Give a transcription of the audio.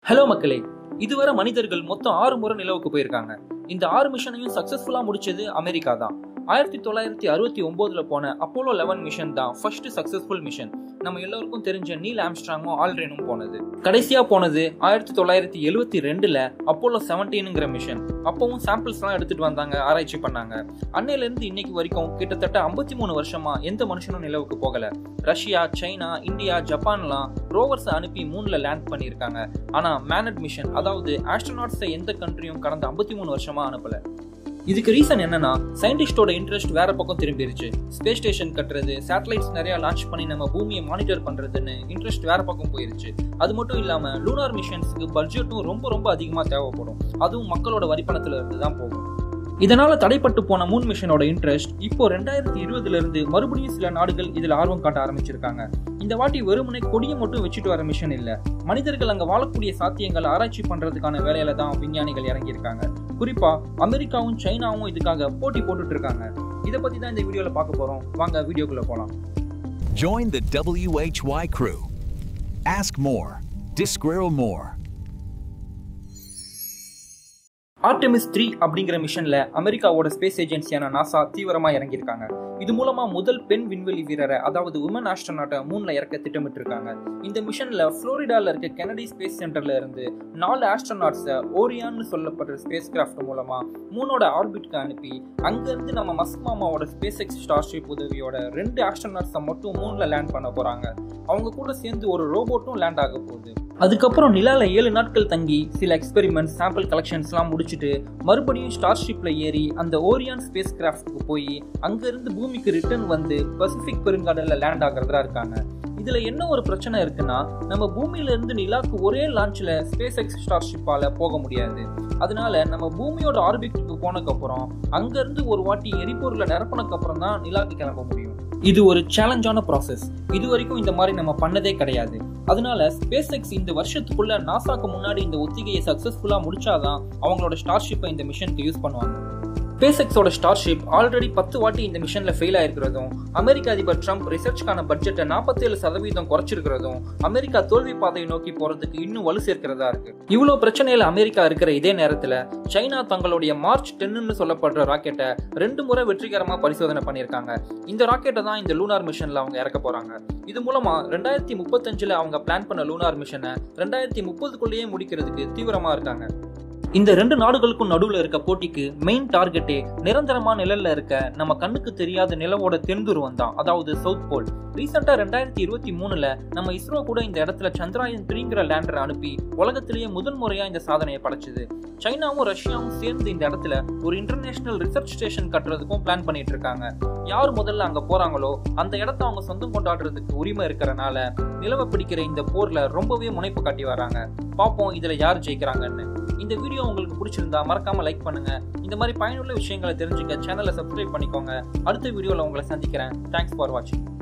Hello மக்களே, இதுவரை மனிதர்கள் மொத்தம் 6 முறை நிலவுக்கு போயிருக்காங்க. இந்த 6 மிஷனையும் சக்சஸ்ஃபுல்லா முடிச்சது அமெரிக்கா தான். 1969 போன அப்போலோ 11 மிஷன் தான் ஃபர்ஸ்ட் சக்சஸ்ஃபுல் மிஷன். நம்ம எல்லாருக்கும் தெரிஞ்ச நீல் ஆம்ஸ்ட்ராங்கும் ஆல்ட்ரினும் போனது. கடைசியா போனது 1972 அப்போலோ 17ங்கிற மிஷன். அப்பவும் சாம்பிள்ஸ் எல்லாம் எடுத்துட்டு வந்தாங்க, ஆராய்ச்சி பண்ணாங்க. அன்னையில இருந்து இன்னைக்கு வரைக்கும் கிட்டத்தட்ட 53 வருஷமா எந்த மனுஷனும் நிலவுக்கு போகல. ரஷ்யா, சைனா, இந்தியா, ஜப்பான்லாம் ரோவர்ஸ் அனுப்பி மூன்ல லேண்ட் பண்ணியிருக்காங்க. ஆனா மேனட் மிஷன், அதாவது ஆஸ்ட்ரோநாட்ஸை எந்த கண்ட்ரியும் கடந்த 53 வருஷமா அனுப்பல. இதுக்கு ரீசன் என்னன்னா, சயின்டிஸ்டோட இன்ட்ரெஸ்ட் வேற பக்கம் திரும்பிருச்சு. ஸ்பேஸ் ஸ்டேஷன் கட்டுறது, சேட்டலைட்ஸ் நிறைய லான்ச் பண்ணி நம்ம பூமியை மானிட்டர் பண்றதுன்னு இன்ட்ரெஸ்ட் வேற பக்கம் போயிருச்சு. அது மட்டும் இல்லாம லூனார் மிஷன்ஸ்க்கு பட்ஜெட்டும் ரொம்ப அதிகமா தேவைப்படும். அதுவும் மக்களோட வரிப்பணத்துல இருந்து தான் போகும். இதனால தடைப்பட்டு போன மூன் மிஷனோட இன்ட்ரெஸ்ட் இப்போ 2020 இருந்து மறுபடியும் சில நாடுகள் இதுல ஆர்வம் காட்ட ஆரம்பிச்சிருக்காங்க. இந்த வாட்டி வெறுமனே கொடியை மட்டும் வச்சுட்டு வர மிஷன் இல்ல, மனிதர்கள் அங்க வாழக்கூடிய சாத்தியங்களை ஆராய்ச்சி பண்றதுக்கான வேலையில தான் விஞ்ஞானிகள் இறங்கியிருக்காங்க. குறிப்பா அமெரிக்காவும் சைனாவும் இதுக்காக போட்டி போட்டுட்டு இருக்காங்க. இதை பத்தி தான் இந்த வீடியோல பார்க்க போறோம். வாங்க வீடியோக்குள்ள போலாம். Join the WHY crew. Ask more. Disquirrel more. Artemis 3 அப்படிங்கிற மிஷன்ல அமெரிக்காவோட ஸ்பேஸ் ஏஜென்சியான நாசா தீவிரமா இறங்கியிருக்காங்க. இது மூலமா முதல் பெண் விண்வெளி வீரரை, அதாவது உமன் ஆஸ்ட்ரோநாட்டை மூன்ல இறக்க திட்டமிட்டு இருக்காங்க. இந்த மிஷன்ல புளோரிடால இருக்க கெனடி ஸ்பேஸ் சென்டர்ல இருந்து 4 ஆஸ்ட்ரோநாட்ஸை ஓரியான்னு சொல்லப்படுற ஸ்பேஸ் கிராஃப்ட் மூலமா மூனோட ஆர்பிட்க்கு அனுப்பி, அங்க இருந்து நம்ம மஸ்க் மாமாவோட ஸ்பேஸ் எக்ஸ் ஸ்டார்ஷிப் உதவியோட 2 ஆஸ்ட்ரோநாட்ஸை மட்டும் மூன்ல லேண்ட் பண்ண போறாங்க. அவங்க கூட சேர்ந்து ஒரு ரோபோட்டும் லேண்ட் ஆக போகுது. அதுக்கப்புறம் நிலால 7 நாட்கள் தங்கி சில எக்ஸ்பெரிமெண்ட், சாம்பிள் கலெக்ஷன்ஸ் எல்லாம் முடிச்சுட்டு மறுபடியும் ஸ்டார்ஷிப்ல ஏறி அந்த ஓரியான் ஸ்பேஸ் கிராஃப்ட்க்கு போய் அங்க இருந்து பூமிக்கு ரிட்டர்ன் வந்து பசிபிக் பெருங்கடல்ல லேண்ட் ஆகிறதா இருக்காங்க. இதுல என்ன ஒரு பிரச்சனை இருக்குன்னா, நம்ம பூமியில இருந்து நிலாக்கு ஒரே லான்ச்ல ஸ்பேஸ் எக்ஸ் ஸ்டார்ஷிப்பால போக முடியாது. அதனால நம்ம பூமியோட ஆர்பிட்டுக்கு போனதுக்கு அப்புறம் அங்க இருந்து ஒரு வாட்டி எரிபொருளை நிரப்பினதுக்கு அப்புறம் தான் நிலாக்கு கிளம்ப முடியும். இது ஒரு சேலஞ்சான ப்ராசஸ். இது வரைக்கும் இந்த மாதிரி நம்ம பண்ணதே கிடையாது. அதனால ஸ்பேஸ் எக்ஸ் இந்த வருஷத்துக்குள்ள நாசாக்கு முன்னாடி இந்த ஒத்திகையை சக்சஸ்ஃபுல்லா முடிச்சாதான் அவங்களோட ஸ்டார்ஷிப்பை இந்த மிஷனுக்கு யூஸ் பண்ணுவாங்க. ஸ்பேஸ் எக்ஸோட ஸ்டார்ஷிப் ஆல்ரெடி 10 வாட்டி இந்த மிஷன்ல ஃபெயில் ஆயிருக்கிறதும், அமெரிக்க அதிபர் ட்ரம்ப் ரிசர்ச்கான பட்ஜெட்டை 47% குறைச்சிருக்கிறதும் அமெரிக்கா தோல்வி பாதையை நோக்கி போறதுக்கு இன்னும் வலு சேர்க்கிறதா இருக்கு. இவ்வளவு பிரச்சனையில அமெரிக்கா இருக்கிற இதே நேரத்துல சைனா தங்களுடைய மார்ச் 10ன்னு சொல்லப்படுற ராக்கெட்டை 2 முறை வெற்றிகரமா பரிசோதனை பண்ணியிருக்காங்க. இந்த ராக்கெட்டை தான் இந்த லூனார் மிஷன்ல அவங்க இறக்க போறாங்க. இது மூலமா 2035 அவங்க பிளான் பண்ண லூனார் மிஷனை 2030க்குள்ளேயே முடிக்கிறதுக்கு தீவிரமா இருக்காங்க. இந்த 2 நாடுகளுக்கும் நடுவுல இருக்க போட்டிக்கு மெயின் டார்கெட்டே நிரந்தரமா நிழல்ல இருக்க நம்ம கண்ணுக்கு தெரியாத நிலவோட தென்துருவம் தான், அதாவது சவுத் போல். ரீசெண்டா 2023 நம்ம இஸ்ரோ கூட இந்த இடத்துல சந்திராயன் 3ங்கிற லேண்டரை அனுப்பி உலகத்திலேயே முதல் முறையா இந்த சாதனையை படைச்சது. சைனாவும் ரஷ்யாவும் சேர்ந்து இந்த இடத்துல ஒரு இன்டர்நேஷனல் ரிசர்ச் ஸ்டேஷன் கட்டுறதுக்கும் பிளான் பண்ணிட்டு இருக்காங்க. யார் முதல்ல அங்க போறாங்களோ அந்த இடத்த அவங்க சொந்தம் கொண்டாடுறதுக்கு உரிமை இருக்கிறனால நிலவை பிடிக்கிற இந்த போர்ல ரொம்பவே முனைப்பு காட்டி வராங்க. பார்ப்போம் இதுல யார் ஜெயிக்கிறாங்கன்னு. இந்த வீடியோ உங்களுக்கு பிடிச்சிருந்தா மறக்காம லைக் பண்ணுங்க. இந்த மாதிரி பயனுள்ள விஷயங்களை தெரிஞ்சுக்க சேனலை சப்ஸ்கிரைப் பண்ணிக்கோங்க. அடுத்த வீடியோல உங்களை சந்திக்கிறேன். தேங்க்ஸ் ஃபார் வாட்சிங்.